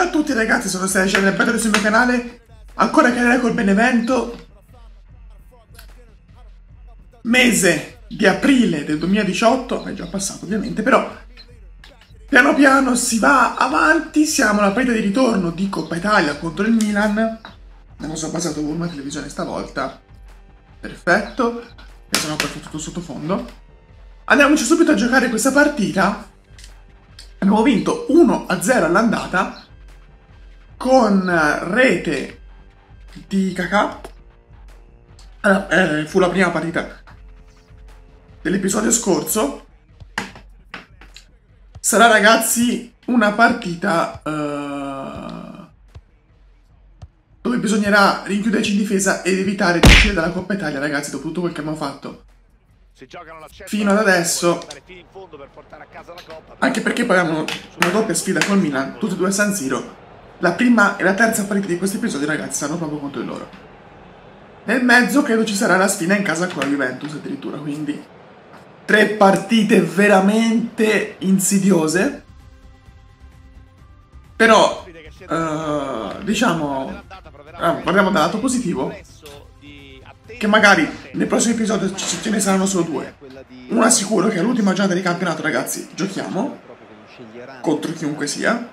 Ciao a tutti ragazzi, sono Sergio del Battle sul mio canale. Ancora carriera col Benevento. Mese di aprile del 2018, è già passato ovviamente, però piano piano si va avanti. Siamo alla partita di ritorno di Coppa Italia contro il Milan. Non sono passato con una televisione stavolta. Perfetto. E sono poi tutto sottofondo. Andiamoci subito a giocare questa partita. Abbiamo vinto 1-0 all'andata con rete di Kakà. Fu la prima partita dell'episodio scorso. Sarà ragazzi una partita dove bisognerà rinchiuderci in difesa ed evitare di uscire dalla Coppa Italia, ragazzi, dopo tutto quel che abbiamo fatto fino ad adesso, anche perché poi abbiamo una doppia sfida col Milan, tutte e due a San Siro. La prima e la terza partita di questo episodio, ragazzi, stanno proprio contro di loro. Nel mezzo credo ci sarà la sfida in casa con la Juventus addirittura, quindi 3 partite veramente insidiose. Però diciamo, parliamo dal lato positivo, che magari nel prossimo episodio ce ne saranno solo 2. Una sicuro, che all'ultima giornata di campionato, ragazzi, giochiamo contro chiunque sia.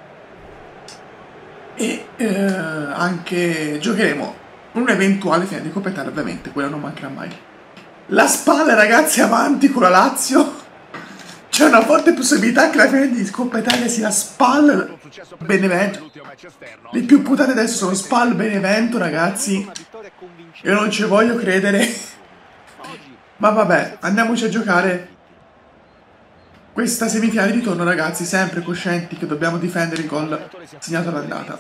E anche giocheremo un'eventuale fine di Coppa Italia, ovviamente, quella non mancherà mai. La spalla, ragazzi, avanti con la Lazio. C'è una forte possibilità che la fine di Coppa Italia sia Spal Benevento. Le più putate adesso sono Spal Benevento, ragazzi. Io non ci voglio credere. Ma vabbè, andiamoci a giocare questa semifinale di ritorno, ragazzi, sempre coscienti che dobbiamo difendere il gol segnato all'andata.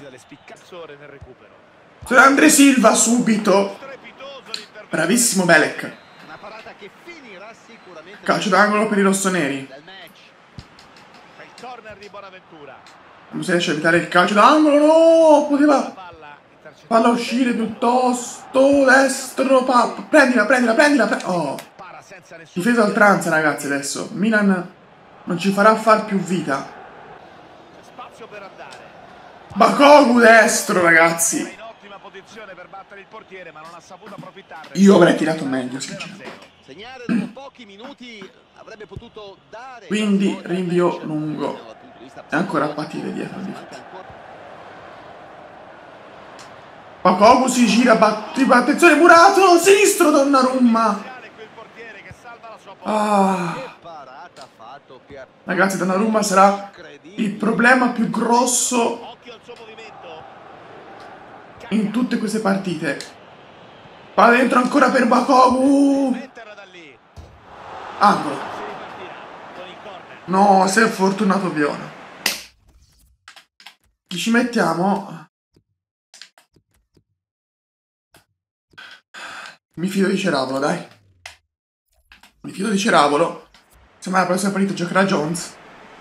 C'è Andre Silva subito. Bravissimo Belek. Calcio d'angolo per i rossoneri. Non si riesce a evitare il calcio d'angolo. No, poteva farla uscire piuttosto. Destro. Prendila. Oh. Difesa a oltranza, ragazzi, adesso. Milan non ci farà far più vita. Bakogu destro, ragazzi. Io avrei tirato meglio, sinceramente. Quindi rinvio lungo. E ancora a patire dietro. Bakogu si gira, attenzione, Murato, sinistro, Donnarumma. Ragazzi, Donnarumma sarà il problema più grosso in tutte queste partite. Va dentro ancora per Bakogu. Angolo. No, sei fortunato Viola. Chi ci mettiamo? Mi fido di Ceravolo, dai. Mi fido di Ceravolo. Semmai la prossima partita giocherà Jones.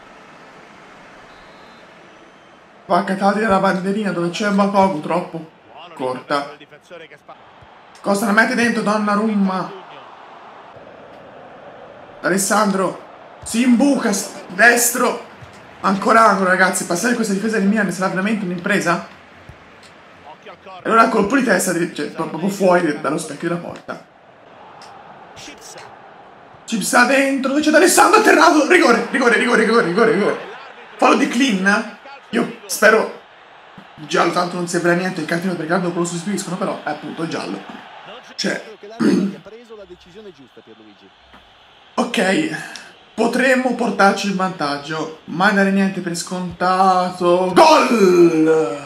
Va Cataldi nella bandierina dove c'è Bakogu, troppo corta. Costa la mette dentro Donnarumma. Alessandro si imbuca destro. Ancora angolo, ragazzi. Passare questa difesa di Milan sarà veramente un'impresa. E allora colpo di testa, cioè, proprio fuori dallo specchio della porta. Cipsa dentro, dove c'è D'Alessandro atterrato. Rigore. Fallo di Clean. Io spero giallo, tanto non servirà niente il cartino perché dopo lo sostituiscono, però è appunto giallo. Cioè ok, potremmo portarci il vantaggio, mai dare niente per scontato. Gol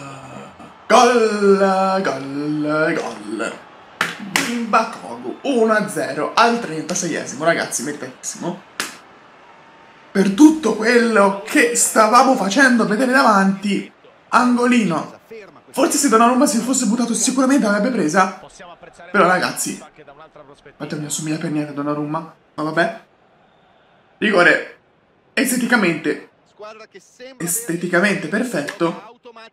di Bakogu, 1-0 al 36esimo, ragazzi, mettessimo. Per tutto quello che stavamo facendo vedere davanti, angolino. Forse se Donnarumma si fosse buttato sicuramente l'avrebbe presa. Però ragazzi, guardate, non mi assomiglia per niente Donnarumma. Ma vabbè. Rigore esteticamente perfetto.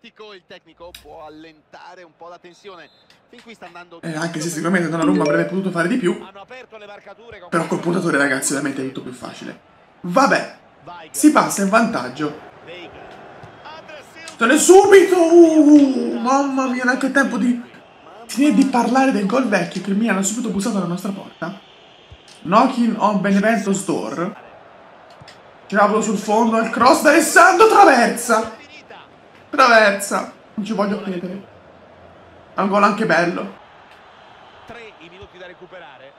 Anche se sicuramente Donnarumma avrebbe potuto fare di più. Però col puntatore, ragazzi, ovviamente è tutto più facile. Vabbè, si passa in vantaggio. Attenzione subito! Mamma mia, neanche il tempo di finire di parlare del gol vecchio che il Milan ha subito bussato alla nostra porta. Knocking on Benevento's door. Tiravolo sul fondo, il cross da Alessandro, traversa! Traversa! Non ci voglio credere. È un gol anche bello. 3 i minuti da recuperare.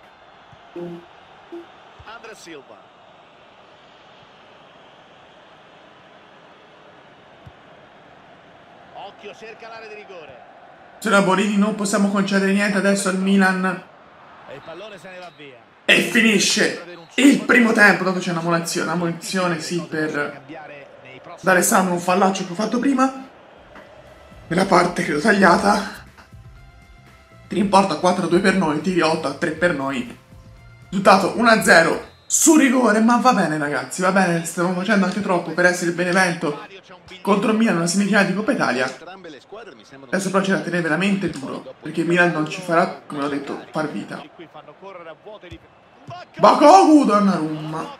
Andrea Silva. Occhio, cerca l'area di rigore. Se la Borini non possiamo concedere niente adesso al Milan. E il pallone se ne va via. E finisce il primo tempo. Dopo c'è una munizione sì per D'Alessandro, un fallaccio che ho fatto prima. Nella parte credo tagliata. Tiri in porta 4-2 per noi, tiri 8-3 per noi. Risultato 1-0 su rigore, ma va bene ragazzi, va bene, stiamo facendo anche troppo per essere il Benevento contro il Milan nella semifinale di Coppa Italia. Adesso però c'è da tenere veramente duro, perché il Milan non ci farà, come ho detto, far vita. Bakoglu, Donnarumma.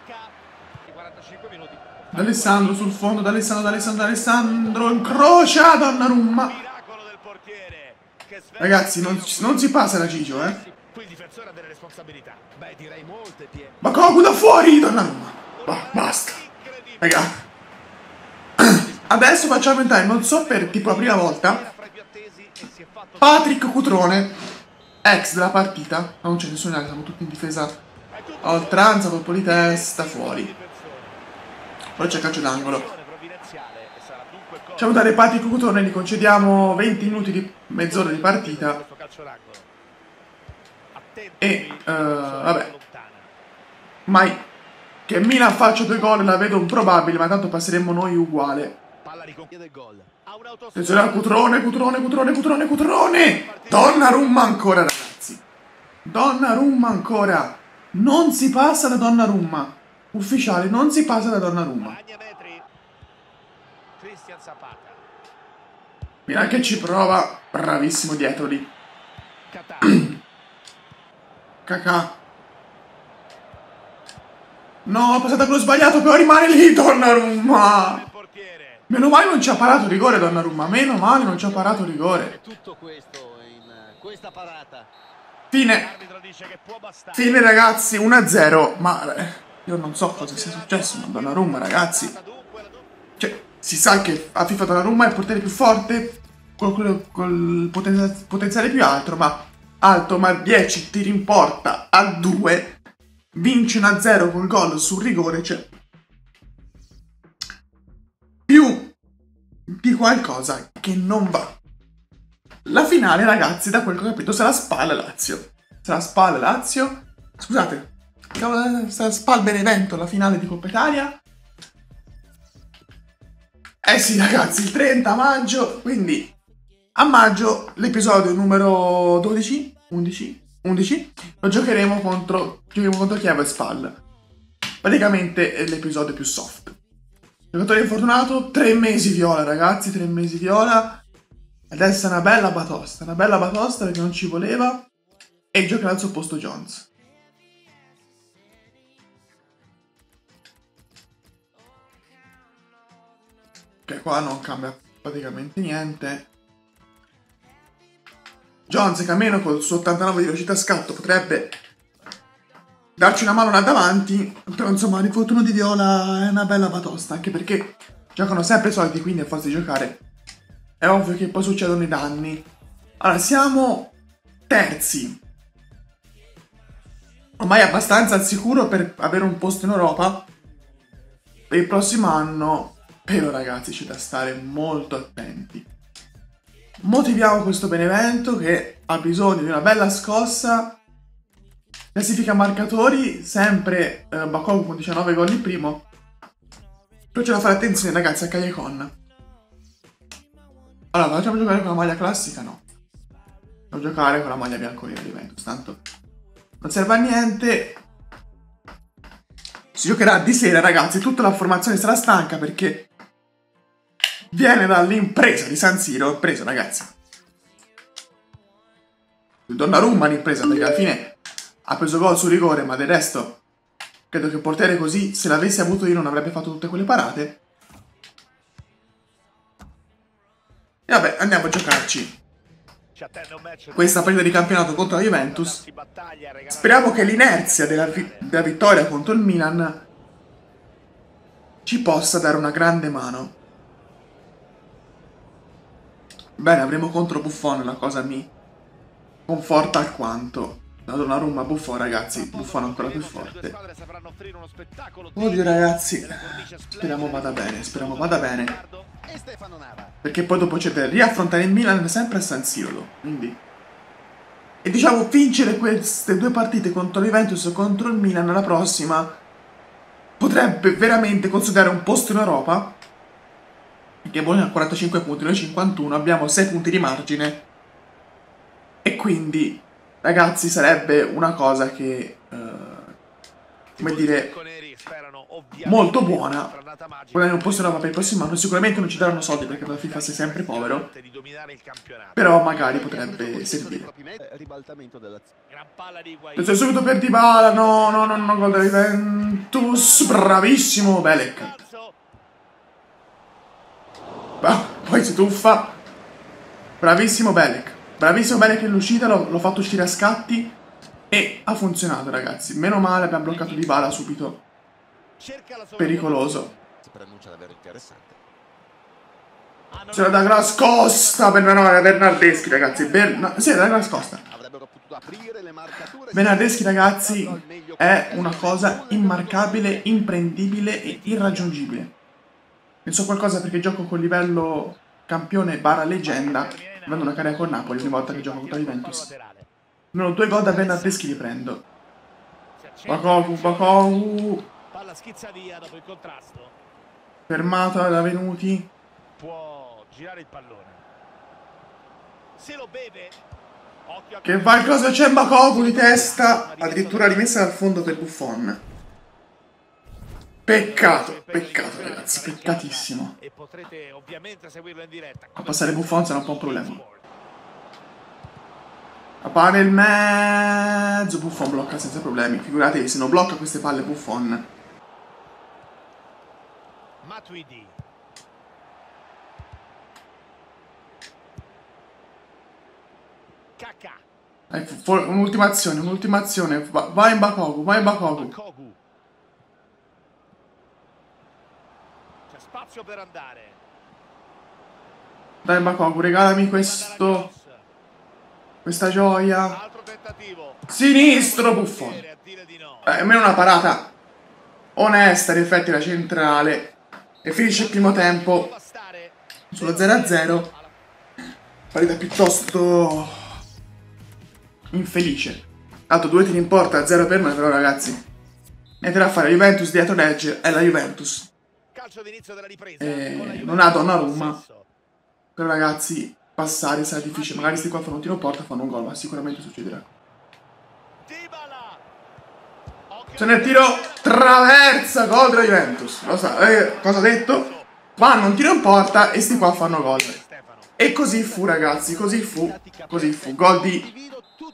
D'Alessandro sul fondo, D'Alessandro, incrocia Donnarumma. Ragazzi, non si passa da Ciccio, Bakoglu da fuori, Donnarumma. Basta. Raga. Adesso facciamo entrare, non so per tipo la prima volta, Patrick Cutrone, ex della partita. Ma non c'è nessuno, siamo tutti in difesa a oltranza, colpo di testa, fuori. Poi c'è calcio d'angolo. Facciamo dare Patrick Cutrone, gli concediamo 20 minuti di mezz'ora di partita. E vabbè, mai che Milan faccia 2 gol la vedo improbabile, ma tanto passeremo noi uguale. Attenzione al Cutrone. Donnarumma ancora, ragazzi. Donnarumma ancora. Non si passa da Donnarumma. Ufficiale, non si passa da Donnarumma. Milan che ci prova. Bravissimo dietro lì. Kakà. No, è passata quello sbagliato, però rimane lì Donnarumma. Meno male non ci ha parato rigore Donnarumma. Meno male non ci ha parato rigore. Fine ragazzi, 1-0. Ma io non so cosa sia successo, ma Donnarumma ragazzi, cioè si sa che a FIFA Donnarumma è il portiere più forte, col potenziale più alto, ma 10 tiri in porta a 2, vince 1-0 col gol sul rigore, cioè più di qualcosa che non va. La finale, ragazzi, da quel che ho capito, sarà Spal Lazio. Scusate, sarà Spal Benevento la finale di Coppa Italia. Eh sì, ragazzi, il 30 maggio, quindi a maggio l'episodio numero 12, 11, lo giocheremo contro Chievo e Spal. Praticamente è l'episodio più soft. Giocatore infortunato, 3 mesi viola, ragazzi, 3 mesi viola. Adesso è una bella batosta perché non ci voleva. E giocherà al suo posto Jones. Che qua non cambia praticamente niente. Jones che almeno con il suo 89 di velocità scatto potrebbe darci una mano là davanti, però insomma l'infortunio di Viola è una bella batosta, anche perché giocano sempre i soliti, quindi a forza di giocare è ovvio che poi succedono i danni. Allora, siamo terzi, ormai abbastanza al sicuro per avere un posto in Europa per il prossimo anno, però ragazzi c'è da stare molto attenti. Motiviamo questo Benevento che ha bisogno di una bella scossa. Classifica marcatori, sempre Bakoglu con 19 gol in primo. Però c'è da fare attenzione ragazzi a Callecon. Allora, facciamo giocare con la maglia classica? No. Devo giocare con la maglia bianconera di Juventus, tanto non serve a niente. Si giocherà di sera ragazzi, tutta la formazione sarà stanca perché viene dall'impresa di San Siro, impresa ragazzi. Donnarumma l'impresa perché alla fine ha preso gol su rigore, ma del resto credo che il portiere così, se l'avessi avuto io, non avrebbe fatto tutte quelle parate. E vabbè, andiamo a giocarci Ci attende un match questa partita di campionato contro la Juventus. Speriamo che l'inerzia della vittoria contro il Milan ci possa dare una grande mano. Bene, avremo contro Buffon, la cosa mi conforta alquanto. La Donnarumma Buffon, ragazzi, Buffon ancora più forte. Oddio ragazzi, speriamo vada bene, speriamo vada bene. Perché poi dopo c'è da riaffrontare il Milan sempre a San Siro, quindi... E diciamo, vincere queste due partite contro l'Juventus e contro il Milan la prossima potrebbe veramente considerare un posto in Europa. Perché Bologna ha 45 punti, noi 51, abbiamo 6 punti di margine. E quindi, ragazzi, sarebbe una cosa che, come dire, molto buona. Guadagnare un posto in Europa per il prossimo anno. Sicuramente non ci daranno soldi perché la FIFA sei sempre povero. Però magari potrebbe servire. Attenzione subito per Dybala, no, gol della Juventus. Bravissimo Belek. Poi si tuffa. Bravissimo Belek. Bravissimo Belek nell'uscita, l'ho fatto uscire a scatti e ha funzionato, ragazzi. Meno male, abbiamo bloccato Dybala subito. Pericoloso. C'era Douglas Costa per Bernardeschi, ragazzi. Sì, Douglas Costa. Bernardeschi, ragazzi, è una cosa immarcabile, imprendibile e irraggiungibile. Penso qualcosa perché gioco con livello campione barra leggenda, avendo una carriera con Napoli, ogni volta che gioco contro la Juventus. Non 2 gol da Bernardeschi li prendo. Bakovu. Palla schizza via dopo il contrasto. Fermata da Venuti. Può girare il pallone. Se lo beve. Occhio Che va il cosa c'è Bakovu di testa. Addirittura rimessa dal fondo per Buffon. Peccato ragazzi, peccatissimo. E potrete ovviamente seguirlo in diretta. A passare Buffon sarà un po' un problema. La palla nel mezzo, Buffon blocca senza problemi. Figuratevi se non blocca queste palle Buffon. Matuidi. Kaká. Un'ultima azione. Vai in Bakovu. C'è spazio per andare. Dai Bakovu, regalami questo. Questa gioia. Altro tentativo. Sinistro Buffon. Almeno una parata onesta, in effetti la centrale. E finisce il primo tempo sullo 0-0. Partita piuttosto infelice. Tanto 2 tiri in porta, 0 per noi, però ragazzi. Niente da fare, Juventus dietro legge, è la Juventus. Non ha Donnarumma. Però ragazzi, passare sarà difficile. Magari sti qua fanno un tiro in porta, fanno un gol, ma sicuramente succederà. Se nel tiro traversa, gol della Juventus. Lo sa, cosa ha detto? Vanno un tiro in porta e sti qua fanno gol. E così fu, ragazzi, così fu. Gol di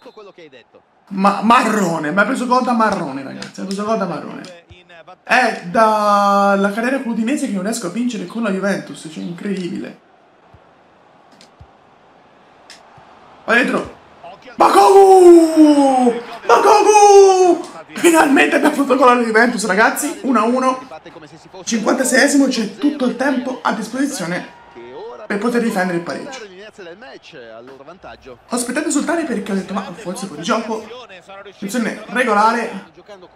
Marrone. Mi ha preso gol da Marrone, ragazzi. Ha preso gol da Marrone. È dalla carriera con l'Udinese che non riesco a vincere con la Juventus. Cioè, incredibile. Va dentro. Bakovu! Finalmente abbiamo fatto gol alla Juventus, ragazzi. 1-1. 56esimo, c'è tutto il tempo a disposizione per poter difendere il pareggio. Ho aspettato esultare perché ho detto, ma forse fuori gioco. Attenzione regolare.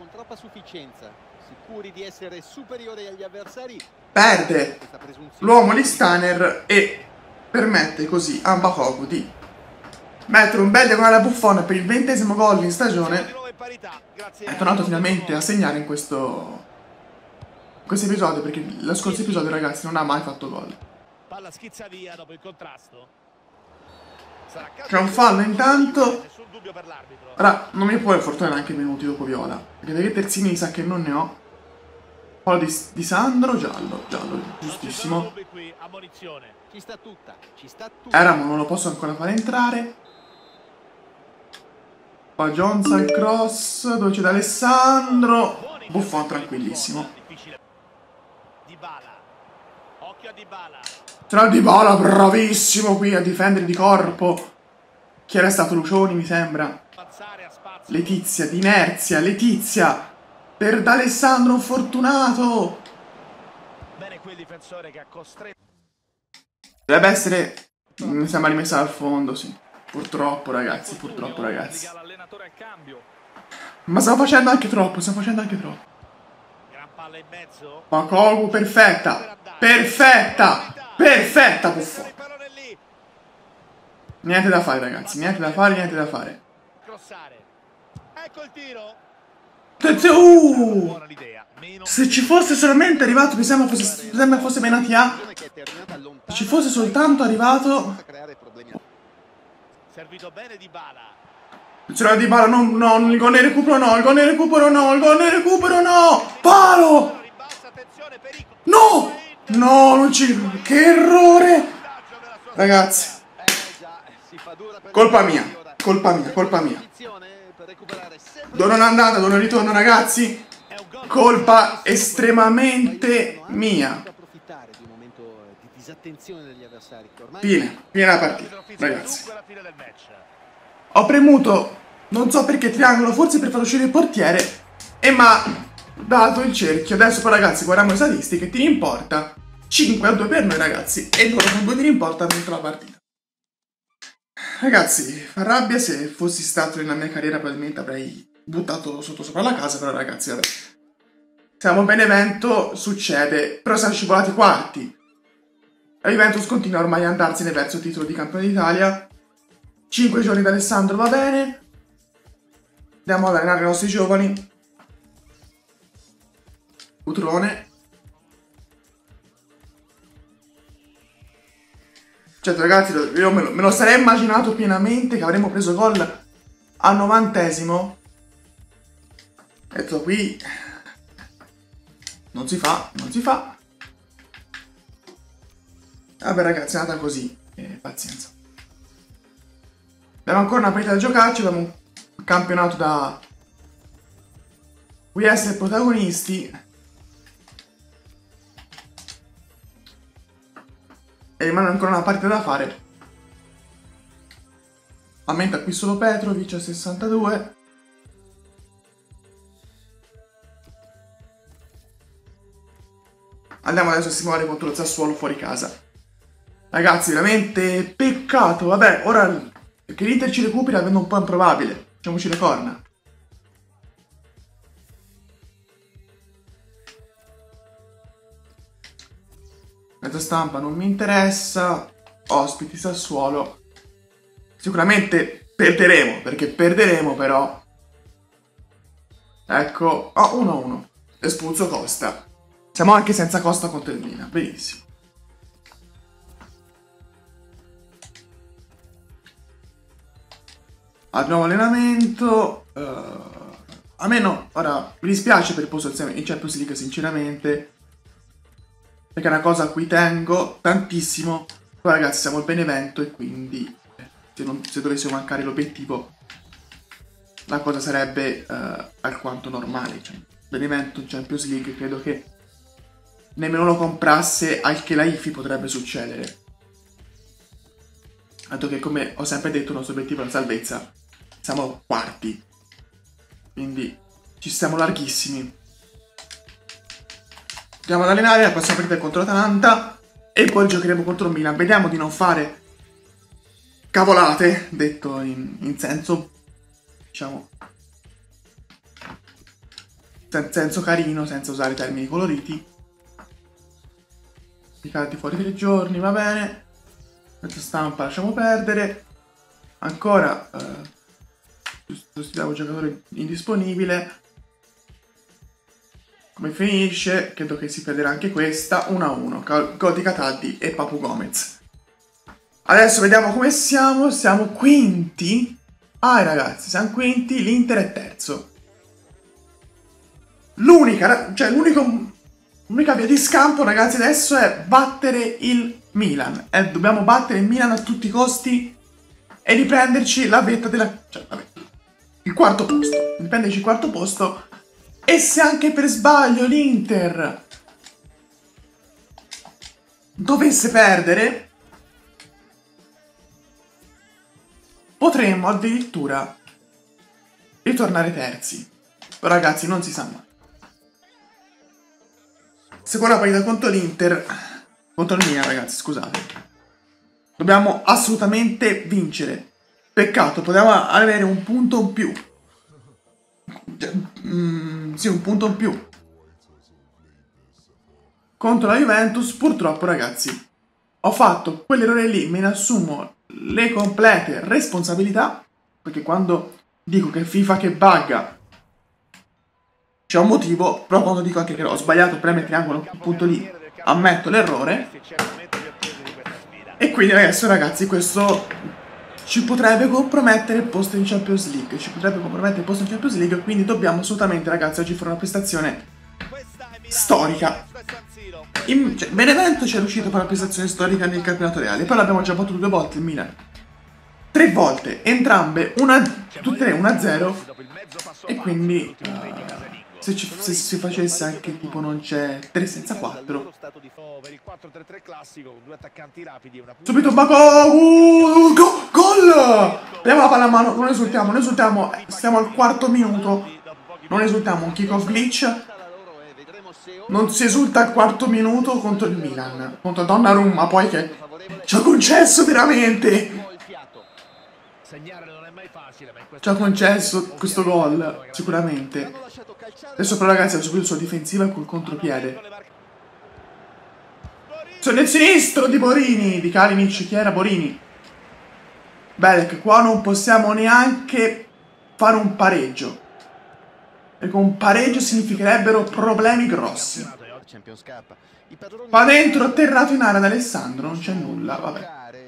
Perde l'uomo di Staner e permette così a Bakovu di mettere un bel diagonale a Buffon per il 20esimo gol in stagione. È tornato finalmente a segnare in questo episodio, perché lo scorso episodio, ragazzi, non ha mai fatto gol. Palla schizza via dopo il contrasto. C'è un fallo intanto. Ora, non mi può fortunare anche minuti dopo Viola, perché dai terzini mi sa che non ne ho. Fallo di Sandro, giallo, giustissimo. Eramo non lo posso ancora fare entrare. Poi Jones al cross, dove c'è D'Alessandro. Buffon tranquillissimo. Occhio a Dybala. Tra Dybala, bravissimo qui a difendere di corpo. Chi era stato? Lucioni, mi sembra. Avanzare a spazio. Letizia, d'inerzia, Letizia. Per D'Alessandro, un fortunato. Bene quel difensore che ha costretto. Dovrebbe essere... Mi sembra rimessa dal fondo, sì. Purtroppo, ragazzi, purtroppo, ragazzi. Ma stiamo facendo anche troppo, stiamo facendo anche troppo. Gran palla in mezzo. Makogu, perfetta. Perfetta. Perfetta, Buffon. Il pallone lì. Niente da fare, ragazzi, niente da fare, niente da fare. Crossare. Ecco il tiro. Buona l'idea. Meno. Se ci fosse solamente arrivato, mi sembra fosse Benatia. Se ci fosse soltanto arrivato... Servito bene Dybala. C'era Dybala, no, il gol ne recupero no, il gol ne recupero no, il gol ne recupero no! Palo! Rimbalza, attenzione, pericolo. No! No, non ci... Che errore! Ragazzi. Colpa mia, colpa mia, colpa mia. Dove non è andata, dove non ritorno, ragazzi? Colpa estremamente mia. Fine la partita, ragazzi. Ho premuto, non so perché, triangolo, forse per far uscire il portiere, e mi ha dato il cerchio. Adesso poi, ragazzi, guardiamo le statistiche, tiri in porta, 5-2 per noi, ragazzi, e loro con 2 tiri in porta hanno vinto la partita. Ragazzi, fa rabbia, se fossi stato nella mia carriera probabilmente avrei buttato sopra la casa, però ragazzi, vabbè. Siamo a Benevento, succede, però siamo scivolati quarti. La Juventus continua ormai ad andarsene verso il titolo di campione d'Italia. 5 giorni da Alessandro va bene. Andiamo ad allenare i nostri giovani. Cutrone. Certo ragazzi, io me lo sarei immaginato pienamente che avremmo preso gol al 90esimo. Detto qui non si fa, non si fa. Vabbè ragazzi, è andata così, pazienza. Abbiamo ancora una partita da giocarci, abbiamo un campionato da cui essere protagonisti. E rimane ancora una partita da fare. Aumenta qui solo Petrovic a 62. Andiamo adesso a simulare contro il Sassuolo fuori casa. Ragazzi, veramente peccato. Vabbè, ora che l'Inter ci recuperi avendo un po' improbabile. Facciamoci le corna. Mezza stampa non mi interessa. Ospiti Sassuolo. Sicuramente perderemo, perché perderemo però. Ecco, 1-1. Espulso Costa. Siamo anche senza Costa contro il Milan. Benissimo. Al nuovo allenamento. A me no. Ora, mi dispiace per il posto in Champions League, sinceramente. Perché è una cosa a cui tengo tantissimo. Poi ragazzi, siamo al Benevento e quindi se dovessimo mancare l'obiettivo, la cosa sarebbe alquanto normale. Cioè, Benevento in Champions League credo che nemmeno lo comprasse al Chelaifi potrebbe succedere. Tanto che, come ho sempre detto, il nostro obiettivo è la salvezza. Siamo quarti. Quindi ci stiamo larghissimi. Andiamo ad allenare, la prossima partita è contro l'Atalanta e poi giocheremo contro il Milan. Vediamo di non fare cavolate, detto in senso, diciamo, senso carino, senza usare termini coloriti. Picati fuori 3 giorni, va bene. Mezza stampa lasciamo perdere. Ancora sostituiamo un giocatore indisponibile. Come finisce? Credo che si perderà anche questa. 1-1. Gol di Cataldi e Papu Gomez. Adesso vediamo come siamo. Siamo quinti. Ragazzi, siamo quinti. L'Inter è terzo. L'unica via di scampo, ragazzi, adesso è battere il Milan. Dobbiamo battere il Milan a tutti i costi e riprenderci la vetta della... Cioè, vabbè, il quarto posto. Riprenderci il quarto posto. E se anche per sbaglio l'Inter dovesse perdere, potremmo addirittura ritornare terzi. Però ragazzi, non si sa mai. Seconda partita contro l'Inter, contro il Milan, ragazzi, scusate. Dobbiamo assolutamente vincere. Peccato, potevamo avere un punto in più. Sì, un punto in più. Contro la Juventus, purtroppo, ragazzi, ho fatto quell'errore lì, me ne assumo le complete responsabilità, perché quando dico che FIFA che bugga c'è un motivo, però quando dico anche che ho sbagliato premere triangolo appunto lì, ammetto l'errore. E quindi adesso ragazzi questo ci potrebbe compromettere il posto in Champions League, quindi dobbiamo assolutamente ragazzi oggi fare una prestazione storica. Benevento ci è riuscito a fare una prestazione storica nel campionato reale, poi l'abbiamo già battuto 2 volte il Milan. 3 volte, entrambe, tutte e 3 1-0, e quindi se si facesse anche tipo non c'è 3 senza 4. Subito Bakogu, gol! Abbiamo la palla a mano, non esultiamo, stiamo al 4° minuto, non esultiamo, un kick off glitch. Non si esulta al 4° minuto contro il Milan, contro Donnarumma, poi che ci ha concesso veramente. Ci ha concesso questo gol, sicuramente. Adesso però ragazzi ha subito la sua difensiva col contropiede. Nel sinistro di Borini, di Kalinic, chi era Borini? Belek, qua non possiamo neanche fare un pareggio. Perché un pareggio significherebbero problemi grossi. Va dentro, atterrato in area da Alessandro, non c'è nulla, vabbè.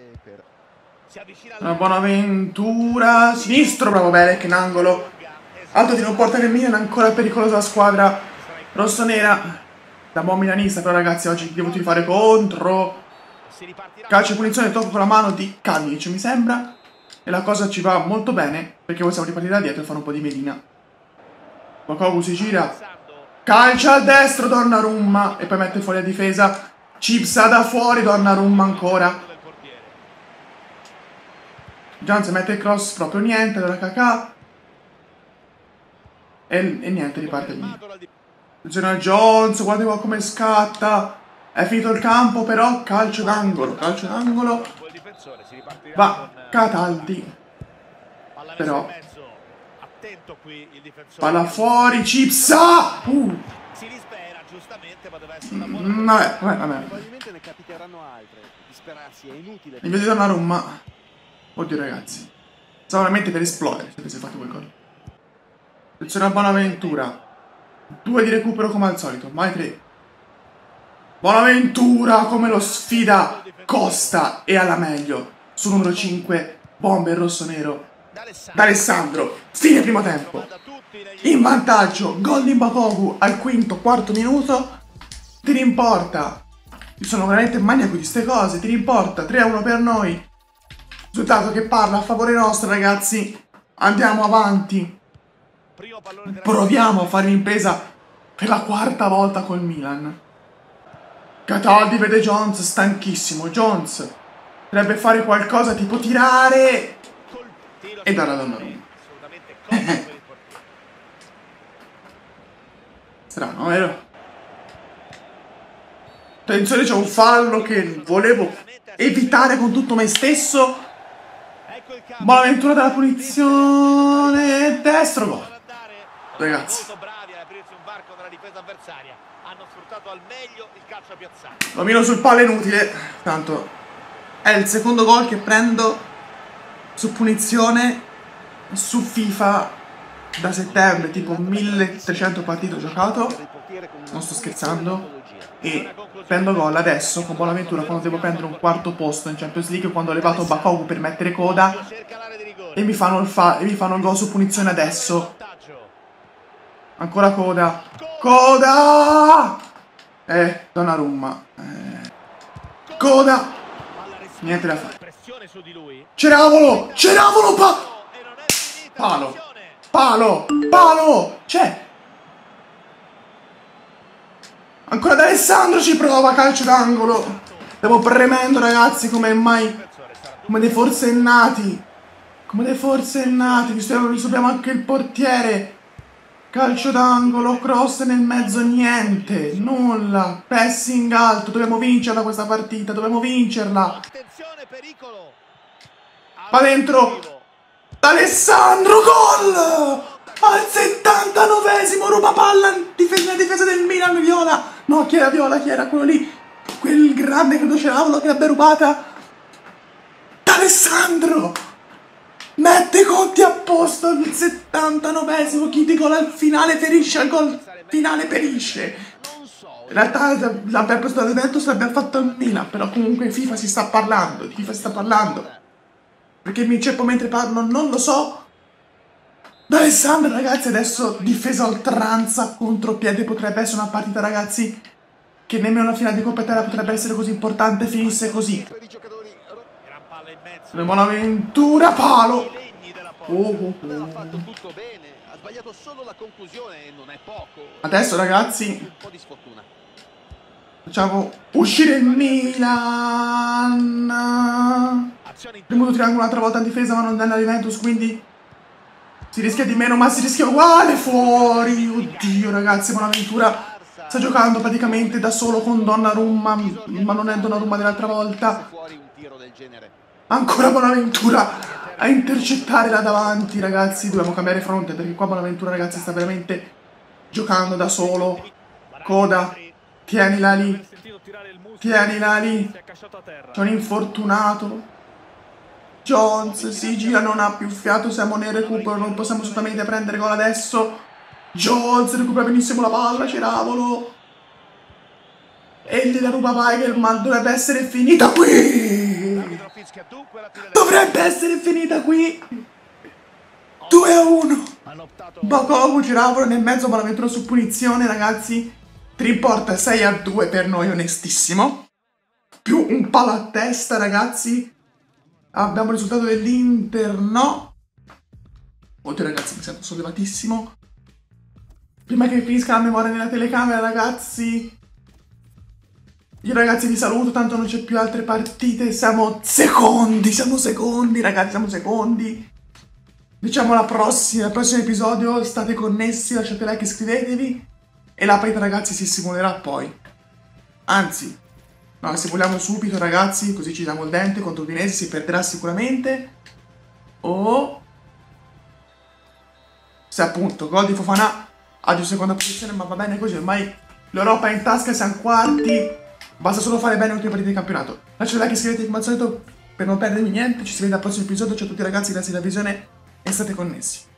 Una buona avventura. Sinistro, bravo Belek, in angolo. Alto tiro porta nel Milan, ancora pericolosa la squadra rossonera. Da buon milanista, però ragazzi oggi devo fare contro. Calcio e punizione, tocco con la mano di Kalinic, mi sembra. E la cosa ci va molto bene, perché possiamo ripartire da dietro e fare un po' di melina. Bakogu si gira, calcia al destro Donnarumma e poi mette fuori la difesa. Cipsa da fuori Donnarumma ancora. Jones mette il cross, proprio niente dalla Kakà. E niente, riparte lì. Attenzione a Jones, guardate qua come scatta. È finito il campo però, calcio d'angolo, va Cataldi. Però palla fuori, Cipsa! Si dispera giustamente, ma deve essere vabbè. Probabilmente ne capiteranno altre. Disperarsi è inutile. Mi vedo Donnarumma. Oddio ragazzi, stava veramente per esplodere se avesse fatto quel gol. Attenzione a Bonaventura. 2 di recupero come al solito, mai 3. Bonaventura come lo sfida Costa e alla meglio. Su numero 5, bomber rosso-nero. D'Alessandro, fine primo tempo. In vantaggio, gol di Bakogu al 5º, 4° minuto. Tiri in porta. Io sono veramente maniaco di queste cose. Tiri in porta, 3-1 per noi. Risultato che parla a favore nostro, ragazzi. Andiamo avanti. Proviamo a fare un'impresa per la 4ª volta col Milan. Cataldi vede Jones stanchissimo. Jones dovrebbe fare qualcosa tipo tirare e dare a Donnarumma. Strano, vero? Attenzione, c'è un fallo che volevo evitare con tutto me stesso. Bonaventura dalla punizione, destro, gol. Ragazzi, lo miro sul palo, inutile. Tanto è il 2° gol che prendo su punizione su FIFA da settembre, tipo 1300 partite ho giocato, non sto scherzando, e prendo gol adesso con Bonaventura quando devo prendere un 4° posto in Champions League, quando ho levato Bakogu per mettere coda e mi fanno il gol su punizione adesso. Ancora coda. Donnarumma. Coda. Niente da fare. Ceravolo! Palo! C'è! Ancora D'Alessandro ci prova, calcio d'angolo. Stiamo premendo, ragazzi, come dei forsennati. Come dei forsennati. Vi subiamo anche il portiere. Calcio d'angolo, cross nel mezzo, niente. Nulla. Pressing alto. Dobbiamo vincerla questa partita. Dobbiamo vincerla. Attenzione, pericolo. Va dentro. Alessandro, gol! Al 79esimo, ruba palla. Difesa del Milan, Viola. No, chi era Viola? Chi era quello lì? Quel grande credo Ceravolo che l'abbia rubata. Alessandro! Mette i conti a posto al 79esimo. Chi di gol al finale ferisce, al gol finale perisce. In realtà l'abbia preso da Juventus, l'abbia fatto al Milan. Però comunque FIFA si sta parlando. Di FIFA si sta parlando. Perché mi inceppo mentre parlo, non lo so. D'Alessandro, ragazzi, adesso difesa a oltranza, contropiede. Potrebbe essere una partita, ragazzi, che nemmeno la finale di Coppa Italia potrebbe essere così importante, finisse così. Bonaventura, palo. Ha fatto tutto bene, ha sbagliato solo la conclusione e non è poco. Adesso, ragazzi, Un po' di sfortuna. facciamo uscire il Milan. Premuto triangolo un'altra volta in difesa, ma non danno la Juventus, quindi si rischia di meno, ma si rischia uguale. Fuori. Oddio, ragazzi, Bonaventura sta giocando praticamente da solo con Donnarumma, ma non è Donnarumma dell'altra volta. Fuori un tiro del genere. Ancora Bonaventura a intercettare là davanti, ragazzi. Dobbiamo cambiare fronte perché qua Bonaventura, ragazzi, sta veramente giocando da solo. Coda, tienila lì. Tienila lì. C'è un infortunato. Jones si gira, non ha più fiato. Siamo nel recupero, non possiamo assolutamente prendere gol adesso. Jones recupera benissimo la palla. Ceravolo. E gliela ruba Weigel, ma dovrebbe essere finita qui. Dovrebbe essere finita qui. 2-1. Bakovu, Ceravolo nel mezzo, Bonaventura su punizione, ragazzi. Triporta 6-2 per noi, onestissimo. Più un palo a testa, ragazzi. Abbiamo il risultato dell'Inter, no. Oddio, ragazzi, mi sento sollevatissimo. Prima che finisca la memoria nella telecamera, ragazzi, io, ragazzi, vi saluto, tanto non c'è più altre partite. Siamo secondi, ragazzi, siamo secondi. Diciamo al prossimo episodio, state connessi, lasciate like, iscrivetevi. E la partita, ragazzi, si simulerà poi. Anzi, no, simuliamo subito, ragazzi, così ci diamo il dente. Contro Udinese si perderà sicuramente. O se appunto gol di Fofana oggi seconda posizione, ma va bene così, ormai l'Europa è in tasca, siamo quarti. Basta solo fare bene le ultime partite di campionato. Lasciate like e iscrivetevi come al solito per non perdermi niente. Ci si vede al prossimo episodio. Ciao a tutti, ragazzi, grazie della visione e state connessi.